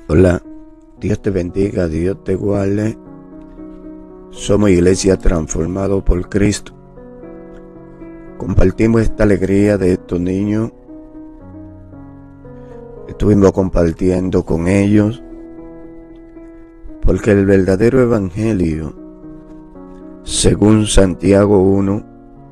Hola, Dios te bendiga, Dios te guarde. Somos Iglesia Transformado por Cristo. Compartimos esta alegría de estos niños. Estuvimos compartiendo con ellos, porque el verdadero evangelio, según Santiago 1,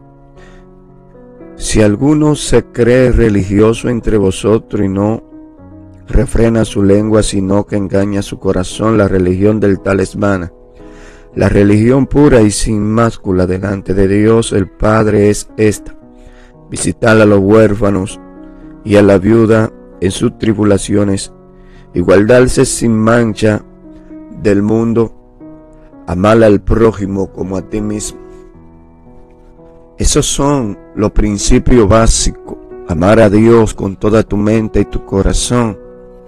si alguno se cree religioso entre vosotros y no refrena su lengua, sino que engaña su corazón, la religión del tal es vana. La religión pura y sin mácula delante de Dios el Padre es esta: visitar a los huérfanos y a la viuda en sus tribulaciones, y guardarse sin mancha del mundo, amar al prójimo como a ti mismo. Esos son los principios básicos: amar a Dios con toda tu mente y tu corazón.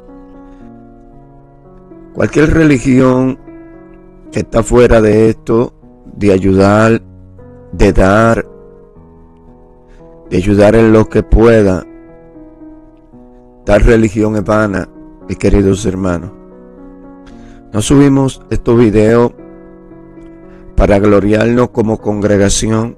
Cualquier religión que está fuera de esto, de ayudar, de dar, de ayudar en lo que pueda, tal religión es vana, mis queridos hermanos. No subimos estos videos para gloriarnos como congregación,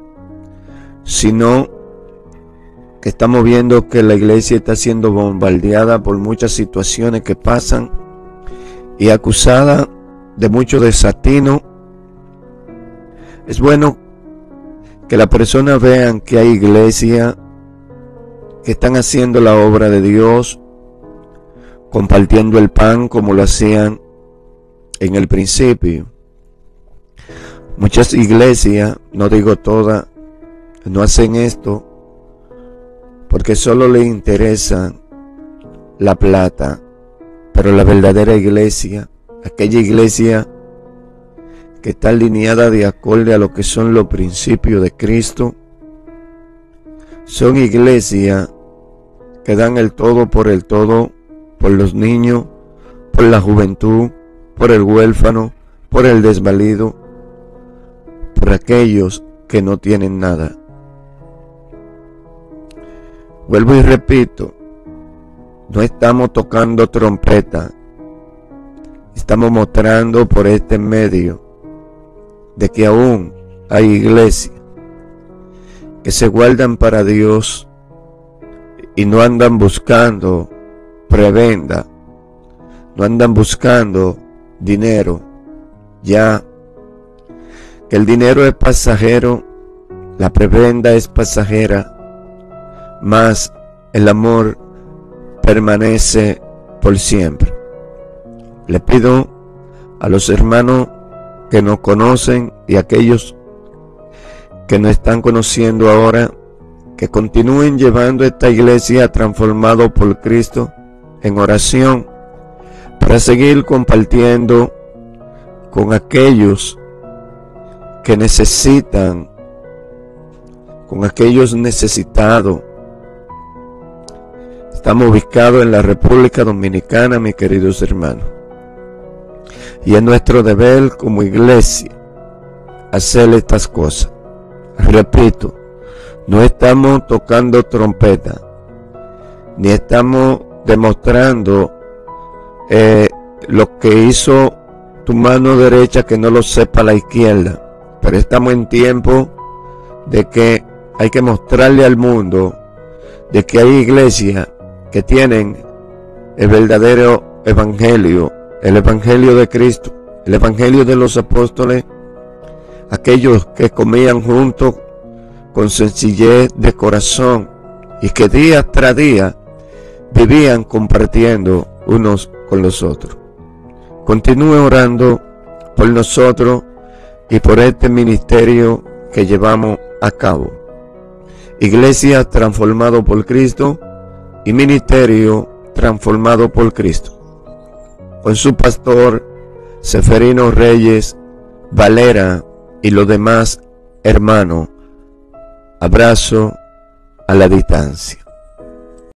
sino que estamos viendo que la iglesia está siendo bombardeada por muchas situaciones que pasan y acusada de mucho desatino. Es bueno que las personas vean que hay iglesias que están haciendo la obra de Dios, compartiendo el pan como lo hacían en el principio. Muchas iglesias, no digo todas, no hacen esto porque solo les interesa la plata. Pero la verdadera iglesia, aquella iglesia que está alineada de acorde a lo que son los principios de Cristo, son iglesias que dan el todo, por los niños, por la juventud, por el huérfano, por el desvalido, por aquellos que no tienen nada. Vuelvo y repito, no estamos tocando trompeta, estamos mostrando por este medio de que aún hay iglesias que se guardan para Dios y no andan buscando prebenda, no andan buscando dinero, ya que el dinero es pasajero, la prebenda es pasajera, mas el amor permanece por siempre. Le pido a los hermanos que nos conocen y a aquellos que nos están conociendo ahora, que continúen llevando esta iglesia Transformado por Cristo en oración, para seguir compartiendo con aquellos que necesitan, con aquellos necesitados. Estamos ubicados en la República Dominicana, mis queridos hermanos. Y es nuestro deber como iglesia hacer estas cosas. Repito, no estamos tocando trompeta, ni estamos demostrando lo que hizo tu mano derecha que no lo sepa la izquierda. Pero estamos en tiempo de que hay que mostrarle al mundo de que hay iglesias que tienen el verdadero evangelio, el evangelio de Cristo, el evangelio de los apóstoles, aquellos que comían juntos con sencillez de corazón y que día tras día vivían compartiendo unos con los otros. Continúe orando por nosotros y por este ministerio que llevamos a cabo. Iglesia Transformado por Cristo y Ministerio Transformado por Cristo, con su pastor Seferino Reyes Valera y los demás hermanos. Abrazo a la distancia.